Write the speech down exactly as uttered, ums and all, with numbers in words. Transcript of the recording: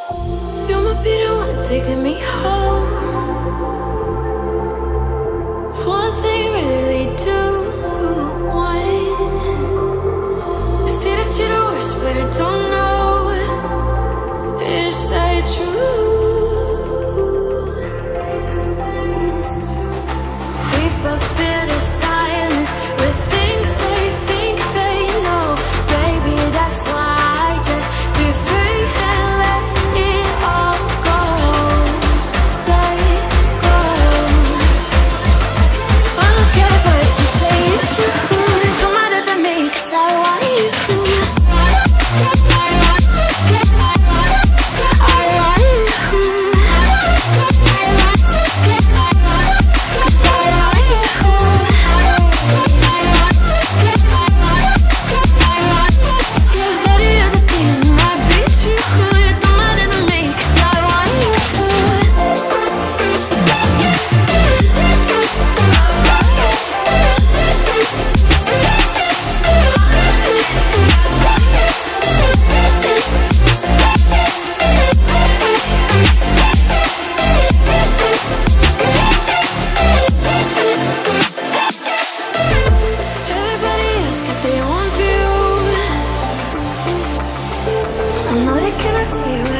You might be the one taking me home. One thing really lead to one. You say that you're the worst, but I don't know. Is that true? We both feel the silence with things they think they know. Baby, that's why I just be free and let it all go. Let's go. I don't care what you say, it's true. Don't matter to me, 'cause I want you. I know they cannot see you.